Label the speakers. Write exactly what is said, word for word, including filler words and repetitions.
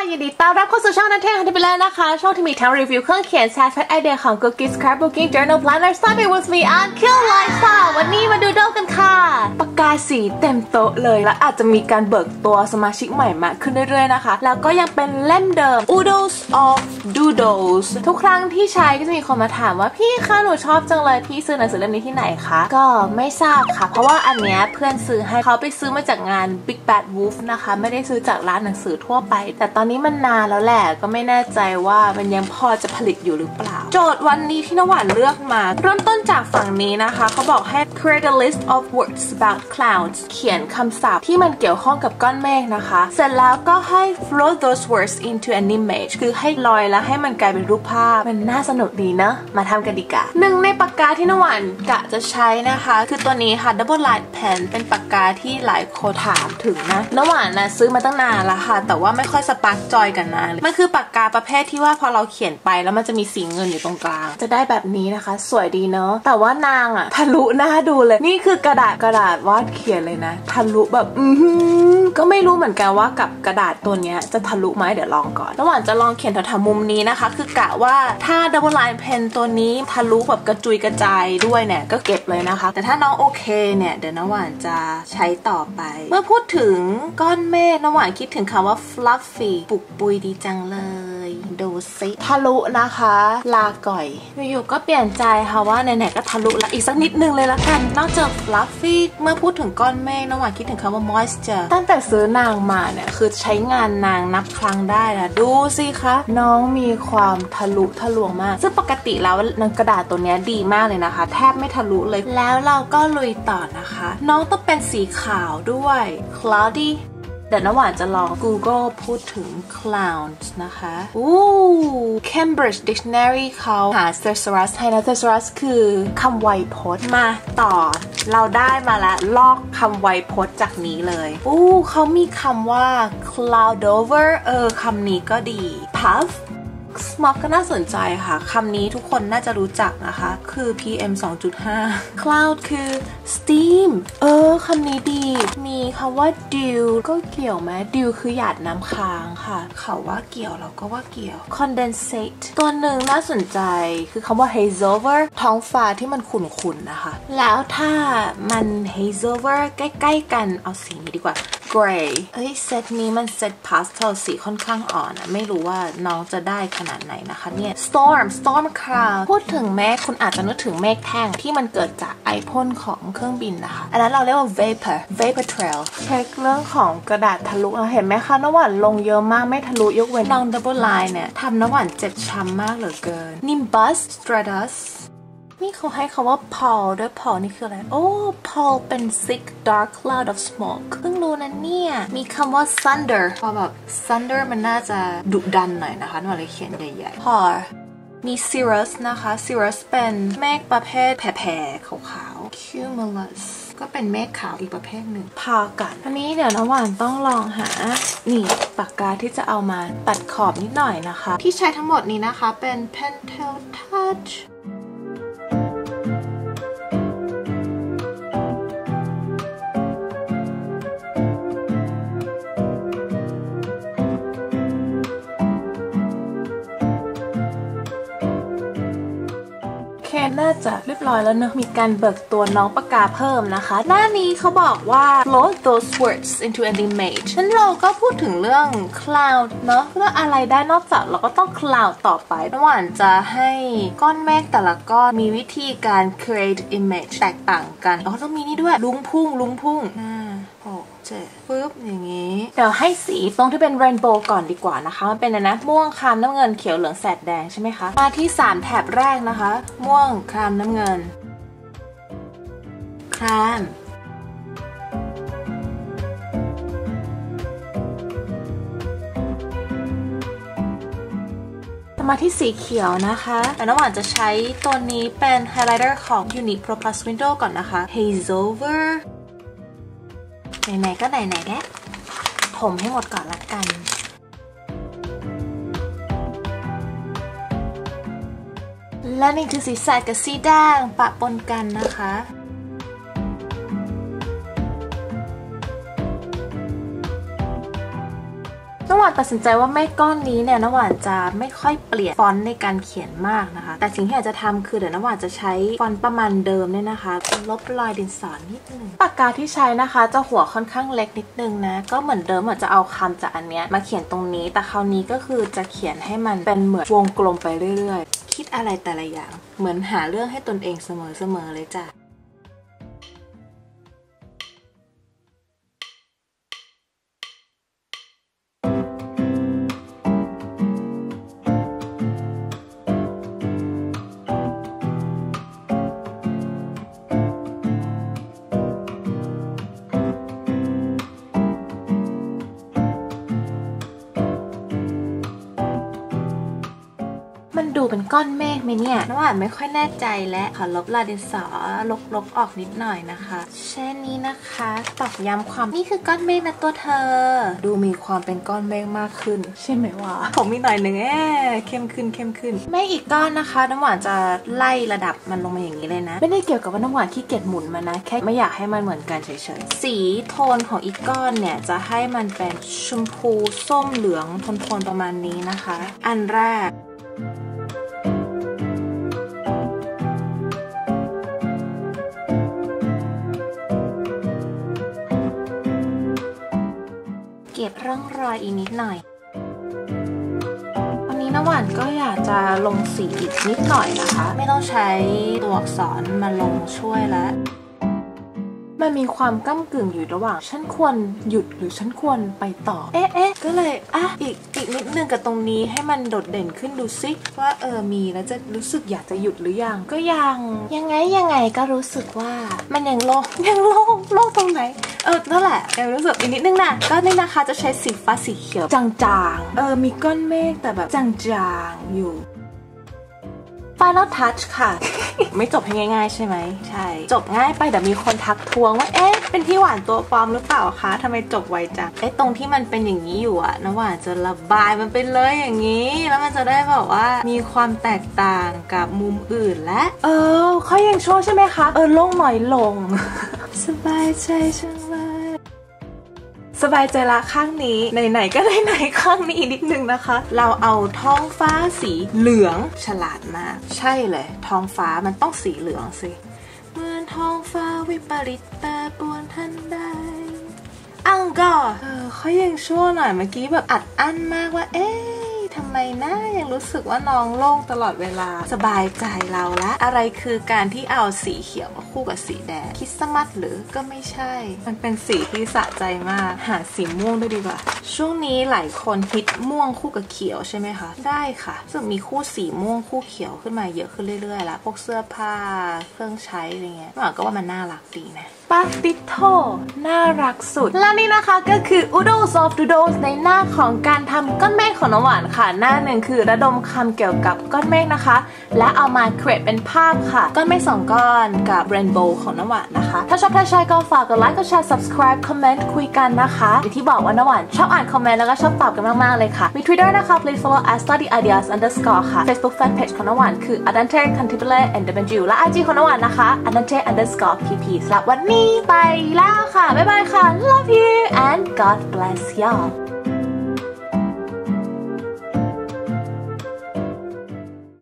Speaker 1: ยินดีต้อนรับเข้าสู่ช่องนันเทคันที่ไปแล้วนะคะช่องที่มีทั้งรีวิวเครื่องเขียนแชร์แฟตไอเดียของ Cookie Scrapbooking Journal Planner Study with me on Kill Lifestyle วันนี้มาดูโดกันค่ะปากกาสีเต็มโต๊ะเลยและอาจจะมีการเบิกตัวสมาชิกใหม่มากขึ้นเรื่อยๆนะคะแล้วก็ยังเป็นเล่มเดิม Oodles of Doodles ทุกครั้งที่ใช้ก็จะมีคนมาถามว่าพี่คะหนูชอบจังเลยพี่ซื้อหนังสือเล่มนี้ที่ไหนคะก็ไม่ทราบค่ะเพราะว่าอันเนี้ยเพื่อนซื้อให้เขาไปซื้อมาจากงาน Big Bad Wolf นะคะไม่ได้ซื้อจากร้านหนังสือทั่วไปแต่ตอนนี้มันนานแล้วแหละก็ไม่แน่ใจว่ามันยังพอจะผลิตอยู่หรือเปล่าโจทย์วันนี้ที่นหวานเลือกมาเริ่มต้นจากฝั่งนี้นะคะเขาบอกให้ create a list of words about clouds เขียนคำศัพท์ที่มันเกี่ยวข้องกับก้อนเมฆนะคะเสร็จแล้วก็ให้ float those words into an image คือให้ลอยแล้วให้มันกลายเป็นรูปภาพมันน่าสนุกดีนะมาทำกันดีกว่าหนึ่งในปากกาที่นหวานกะจะใช้นะคะคือตัวนี้ค่ะ double line pen เป็นปากกาที่หลายคนถามถึงนะนหวานนะซื้อมาตั้งนานแล้วค่ะแต่ว่าไม่ค่อยสปาร์กจอยกันนะมันคือปากกาประเภทที่ว่าพอเราเขียนไปแล้วมันจะมีสีเงินอยู่ตรงกลางจะได้แบบนี้นะคะสวยดีเนาะแต่ว่านางอะทะลุหน้าดูเลยนี่คือกระดาษกระดาษวาดเขียนเลยนะทะลุแบบอือก็ไม่รู้เหมือนกันว่ากับกระดาษตัวนี้จะทะลุไหมเดี๋ยวลองก่อนระหว่างจะลองเขียนแถวๆมุมนี้นะคะคือกะว่าถ้า double line pen ตัวนี้ทะลุแบบกระจุยกระจายด้วยเนี่ยก็เก็บเลยนะคะแต่ถ้าน้องโอเคเนี่ยเดี๋ยวน้ำหวานจะใช้ต่อไปเมื่อพูดถึงก้อนเมฆน้ำหวานคิดถึงคำว่า fluffy ปุกปุยดีจังเลยดูสิทะลุนะคะลาก่อยอยู่ๆก็เปลี่ยนใจค่ะว่าไหนๆก็ทะลุละอีกสักนิดนึงเลยละกันนอกจาก fluffy เมื่อพูดถึงก้อนเมฆน้ำหวานคิดถึงคำว่า moisture ตั้งแต่ซื้อนางมาเนี่ยคือใช้งานนางนับครั้งได้นะดูสิคะน้องมีความทะลุทะลวงมากซึ่งปกติแล้วนางกระดาษตัวนี้ดีมากเลยนะคะแทบไม่ทะลุเลยแล้วเราก็ลุยต่อนะคะน้องต้องเป็นสีขาวด้วย cloudyเดี๋ยวน้ำหวานจะลอง Google พูดถึง clouds นะคะอู้ Cambridge Dictionary เขาหา thesaurus ให้นะ thesaurus คือคำไวยพจน์มาต่อเราได้มาแล้วลอกคำไวยพจน์จากนี้เลยอู้เขามีคำว่า cloud over เออคำนี้ก็ดี puff smog ก็น่าสนใจค่ะคำนี้ทุกคนน่าจะรู้จักนะคะคือ พี เอ็ม สองจุดห้า cloud คือ steam เออคำนี้ดีมีคำว่า dew ก็เกี่ยวไหม dew คือหยาดน้ำค้างค่ะเขาว่าเกี่ยวเราก็ว่าเกี่ยว condensate ตัวหนึ่งน่าสนใจคือคำว่า haze over ท้องฟ้าที่มันขุ่นๆนะคะแล้วถ้ามัน haze over ใกล้ๆกันเอาสีนี้ดีกว่า gray เอ้ยเซตนี้มันเซต pastel สีค่อนข้างอ่อนนะไม่รู้ว่าน้องจะได้ขนาดไหนนะคะเนี่ย storm storm cloud พูดถึงเมฆคุณอาจจะนึกถึงเมฆแท่งที่มันเกิดจากไอพ่นของเครื่องบินนะคะอันนั้นเราเรียกว่า vapor vapor trail เช็คเรื่องของกระดาษทะลุเห็นไหมคะน้ำหวานลงเยอะมากไม่ทะลุยกเว้นน้อง double line เนี่ยทำน้ำหวานเจ็บช้ำมากเหลือเกิน nimbus stratusนี่เขาให้คำว่า pall ด้วย pall นี่คืออะไรโอ้ pall เป็น thick dark cloud of smoke เพิ่งรู้นะเนี่ยมีคำว่า thunder พอแบบ thunder มันน่าจะดุดันหน่อยนะคะหนูเลยเขียนใหญ่ๆ pall มี cirrus นะคะ cirrus เป็นเมฆประเภทแผ่ๆขาวๆ cumulus ก็เป็นเมฆขาวอีกประเภทหนึ่งพากันอันนี้เดี๋ยวน้ำหวานต้องลองหานี่ปากกาที่จะเอามาตัดขอบนิดหน่อยนะคะที่ใช้ทั้งหมดนี้นะคะเป็น Pentel Touchน่าจะเรียบร้อยแล้วเนอะมีการเบิกตัวน้องปากกาเพิ่มนะคะหน้านี้เขาบอกว่า float those words into an image ฉันเราก็พูดถึงเรื่อง cloud เนอะเรื่องอะไรได้นอกจากเราก็ต้อง cloud ต่อไประหว่างจะให้ก้อนเมฆแต่ละก้อนมีวิธีการ create image แตกต่างกันอ๋อต้องมีนี่ด้วยลุ้งพุ่งลุ้งพุ่งห้าหกเจ็ดปึ๊บอย่างงี้เดี๋ยวให้สีตรงที่เป็น rainbow ก่อนดีกว่านะคะมันเป็นอะไรนะม่วงครามน้ำเงินเขียวเหลืองแสดแดงใช่ไหมคะมาที่สามแถบแรกนะคะม่วงครามน้ำเงินครามมาที่สีเขียวนะคะแต่น้ำหวานจะใช้ตัวนี้เป็น highlighter ของ Unique Pro Plus Window ก่อนนะคะ haze overไหนๆก็ไหนๆแกผมให้หมดก่อนละกันและนี่คือสีแสดกับสีแดงปะปนกันนะคะ คน้ำหวานตัดสินใจว่าแม่ก้อนนี้เนี่ยน้ำหวานจะไม่ค่อยเปลี่ยนฟอนต์ในการเขียนมากนะคะแต่สิ่งที่อยากจะทำคือเดี๋ยวน้ำหวานจะใช้ฟอนต์ประมาณเดิมเนี่ยนะคะลบรอยดินสอนิดนึงปากกาที่ใช้นะคะจะหัวค่อนข้างเล็กนิดนึงนะก็เหมือนเดิมเหมือนจะเอาคำจากอันเนี้ยมาเขียนตรงนี้แต่คราวนี้ก็คือจะเขียนให้มันเป็นเหมือนวงกลมไปเรื่อยๆคิดอะไรแต่ละอย่างเหมือนหาเรื่องให้ตนเองเสมอๆเลยจ้ะมันดูเป็นก้อนเมฆไหมเนี่ยน้ำหวานไม่ค่อยแน่ใจและขอลบลายดินสอลบๆออกนิดหน่อยนะคะเช่นนี้นะคะตอกย้ำความนี่คือก้อนเมฆนะตัวเธอดูมีความเป็นก้อนเมฆมากขึ้นใช่ไหมวะผมมีหน่อยหนึ่งแอ๊เข้มขึ้นเข้มขึ้นเมฆอีกก้อนนะคะน้ำหวานจะไล่ระดับมันลงมาอย่างนี้เลยนะไม่ได้เกี่ยวกับว่าน้ำหวานขี้เกียจหมุนมันนะแค่ไม่อยากให้มันเหมือนกันเฉยๆสีโทนของอีกก้อนเนี่ยจะให้มันเป็นชมพูส้มเหลืองโทนๆประมาณนี้นะคะอันแรกเก็บร่องรอยอีกนิดหน่อยวันนี้น้ำหวานก็อยากจะลงสีอีกนิดหน่อยนะคะไม่ต้องใช้ตัวอักษรมาลงช่วยแล้วมันมีความก้ำกึ่งอยู่ระหว่างฉันควรหยุดหรือฉันควรไปต่อเอ๊ะเอ๊ะก็เลยอ่ะอีกอีกนิดนึงกับตรงนี้ให้มันโดดเด่นขึ้นดูซิว่าเออมีแล้วจะรู้สึกอยากจะหยุดหรือยังก็ยังยังไงยังไงก็รู้สึกว่ามันยังโล่งยังโล่งโล่งตรงไหนเออนั่นแหละยังรู้สึกอีกนิดนึงนะก็นี่นะคะจะใช้สีฟ้าสีเขียวจางๆเออมีก้อนเมฆแต่แบบจางๆอยู่Final touch ค่ะ ไม่จบให้ง่ายๆใช่ไหมใช่จบง่ายไปแต่มีคนทักทวงว่าเอ๊ะเป็นพี่หวานตัวปลอมหรือเปล่าคะทำไมจบไวจังเอ๊ะตรงที่มันเป็นอย่างนี้อยู่อะน้ำหวานจะระบายมันไปเลยอย่างนี้แล้วมันจะได้แบบว่ามีความแตกต่างกับมุมอื่นและเออเขายังโชว์ใช่ไหมคะเออลงหน่อยลง สบายใจจังเลยสบายใจละข้างนี้ไหนๆก็ไหนๆข้างนี้อีกนิดนึงนะคะเราเอาท้องฟ้าสีเหลืองฉลาดมากใช่เลยท้องฟ้ามันต้องสีเหลืองสิเหมือนท้องฟ้าวิปริตแปรปรวนทันใดอังก็เออเขายังชั่วหน่อยเมื่อกี้แบบอัดอั้นมากว่าเอ๊ะทำไมนะยังรู้สึกว่าน้องโล่งตลอดเวลาสบายใจเราละอะไรคือการที่เอาสีเขียวมาคู่กับสีแดงคริสต์มาสหรือก็ไม่ใช่มันเป็นสีที่สะใจมากหาสีม่วงด้วยดีกว่าช่วงนี้หลายคนฮิตม่วงคู่กับเขียวใช่ไหมคะได้ค่ะซึ่งมีคู่สีม่วงคู่เขียวขึ้นมาเยอะขึ้นเรื่อยๆแล้วพวกเสื้อผ้าเครื่องใช้อะไรเงี้ยหวังก็ว่ามันน่ารักดีนะปาติโทน่ารักสุดและนี่นะคะก็คือ Oodles of Doodles ในหน้าของการทำก้อนเมฆของน้ำหวานค่ะหน้าหนึ่งคือระดมคำเกี่ยวกับก้อนเมฆนะคะและเอามา create เป็นภาพค่ะก้อนเมฆสองก้อนกับ rainbow ของน้ำหวานนะคะถ้าชอบถ้าใช่ก็ฝากกดไลค์กดแชร์ subscribe comment คุยกันนะคะอย่างที่บอกว่าน้ำหวานชอบอ่านคอมเมนต์แล้วก็ชอบตอบกันมากๆเลยค่ะมี Twitter นะคะ please follow at study ideas underscore ค่ะ Facebook fan page ของน้ำหวานคือ adante cantibile and w และ ไอ จี ของน้ำหวานนะคะ adante underscore pp สำหรับวันนี้ไปแล้วค่ะบ๊ายบายค่ะ love you and God bless y'all